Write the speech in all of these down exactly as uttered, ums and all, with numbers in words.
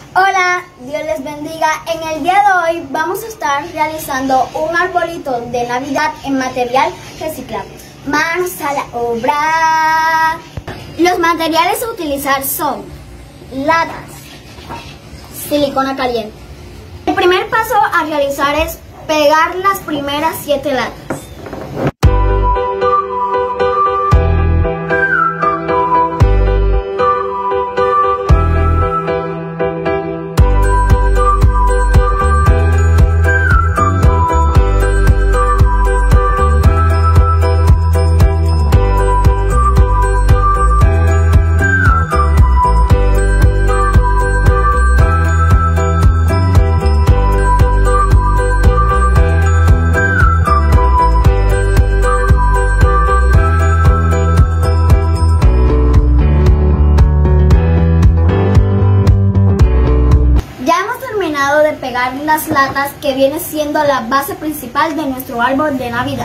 Hola, Dios les bendiga. En el día de hoy vamos a estar realizando un arbolito de Navidad en material reciclable. Manos a la obra. Los materiales a utilizar son latas, silicona caliente. El primer paso a realizar es pegar las primeras siete latas. De pegar las latas, que viene siendo la base principal de nuestro árbol de Navidad.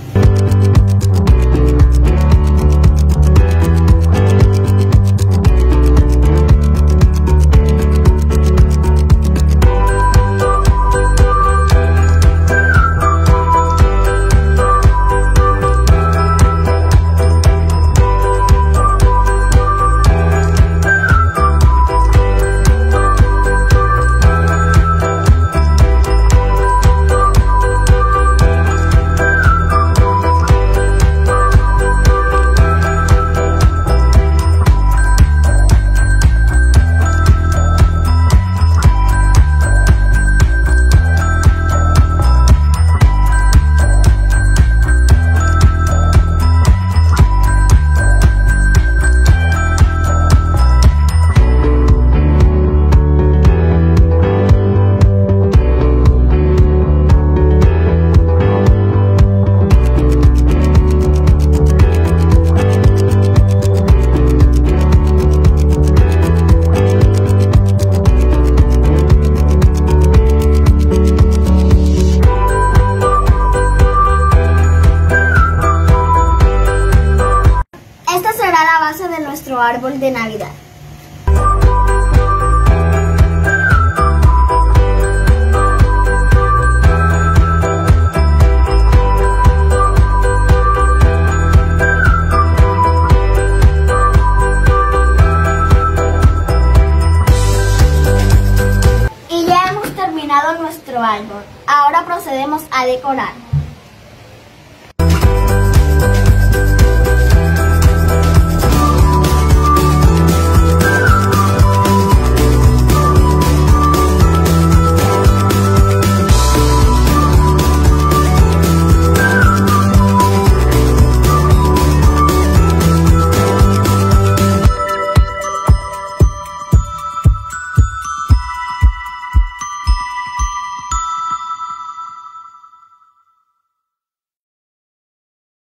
La base de nuestro árbol de Navidad. Y ya hemos terminado nuestro árbol. Ahora procedemos a decorar.